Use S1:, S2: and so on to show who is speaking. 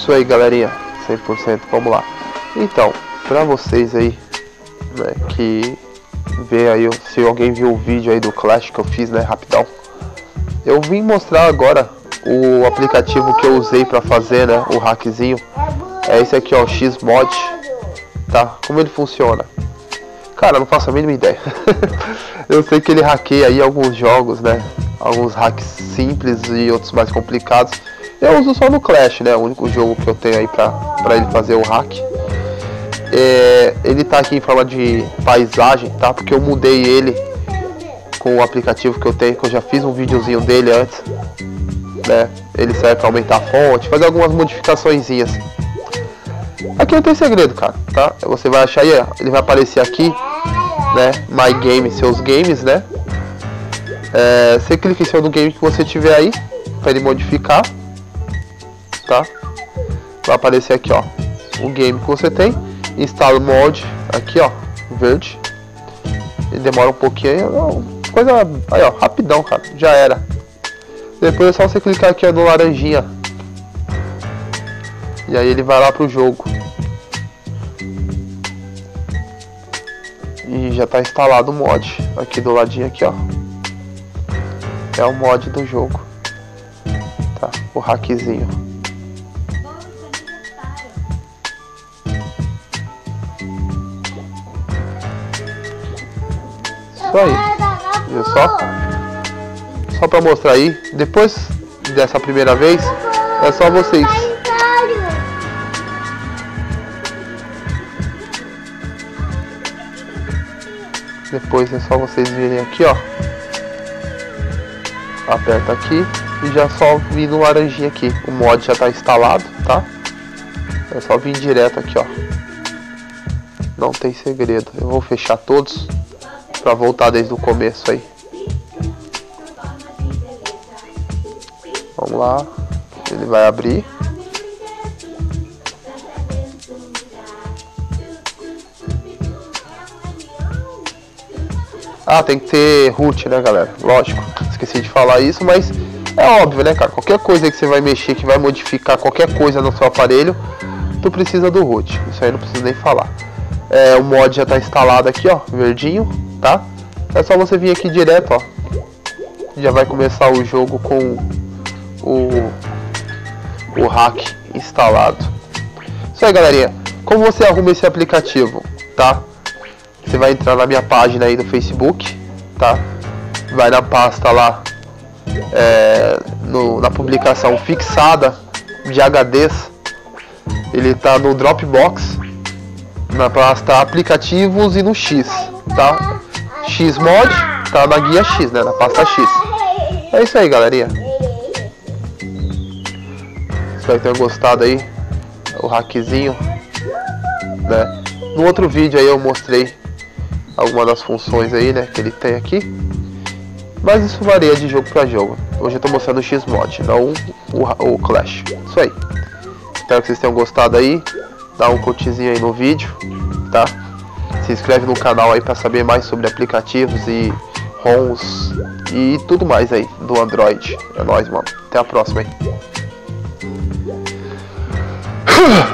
S1: Isso aí, galerinha, 100%, vamos lá. Então, pra vocês aí, né, que vê aí, se alguém viu o vídeo aí do Clash que eu fiz, né, rapidão, eu vim mostrar agora o aplicativo que eu usei pra fazer, né, o hackzinho. É esse aqui, ó, o Xmod, tá? Como ele funciona? Cara, eu não faço a mínima ideia. Eu sei que ele hackeia aí alguns jogos, né, alguns hacks simples e outros mais complicados. Eu uso só no Clash, né, o único jogo que eu tenho aí pra ele fazer o hack. Ele tá aqui em forma de paisagem, tá? Porque eu mudei ele com o aplicativo que eu tenho, que eu já fiz um videozinho dele antes, né? Ele serve para aumentar a fonte, fazer algumas modificaçõezinhas. Aqui não tem segredo, cara, tá? Você vai achar aí, ó, ele vai aparecer aqui, né? My Game, seus games, né? Você clica em cima do game que você tiver aí para ele modificar, tá? Vai aparecer aqui, ó, o game que você tem. Instala o mod aqui, ó, verde. Ele demora um pouquinho, coisa aí, ó, rapidão, cara, já era. Depois é só você clicar aqui, ó, no laranjinha, e aí ele vai lá pro jogo e já tá instalado o mod aqui do ladinho aqui, ó. É o mod do jogo, tá? O hackzinho. Isso aí, viu só? Só pra mostrar aí, depois dessa primeira vez, é só vocês. Depois é só vocês virem aqui, ó. Aperta aqui e já só vir no laranjinha aqui. O mod já tá instalado, tá? É só vir direto aqui, ó. Não tem segredo. Eu vou fechar todos pra voltar desde o começo aí. Vamos lá. Ele vai abrir. Ah, tem que ter root, né, galera? Lógico. Esqueci de falar isso, mas é óbvio, né, cara? Qualquer coisa que você vai mexer, que vai modificar qualquer coisa no seu aparelho, tu precisa do root. Isso aí não precisa nem falar. O mod já tá instalado aqui, ó, verdinho, tá? É só você vir aqui direto, ó. Já vai começar o jogo com o hack instalado. Isso aí, galerinha. Como você arruma esse aplicativo, tá? Você vai entrar na minha página aí do Facebook, tá? Vai na pasta lá, na publicação fixada de HDs. Ele tá no Dropbox, na pasta aplicativos e no X, tá? Xmod tá na guia X, né? Na pasta X. É isso aí, galerinha. Espero que tenham gostado aí o hackzinho, né? No outro vídeo aí eu mostrei algumas das funções aí, né, que ele tem aqui, mas isso varia de jogo para jogo. Hoje eu tô mostrando o Xmod, não o Clash. Isso aí. Espero que vocês tenham gostado aí. Dá um curtizinho aí no vídeo, tá? Se inscreve no canal aí para saber mais sobre aplicativos e ROMs e tudo mais aí do Android. É nóis, mano. Até a próxima aí.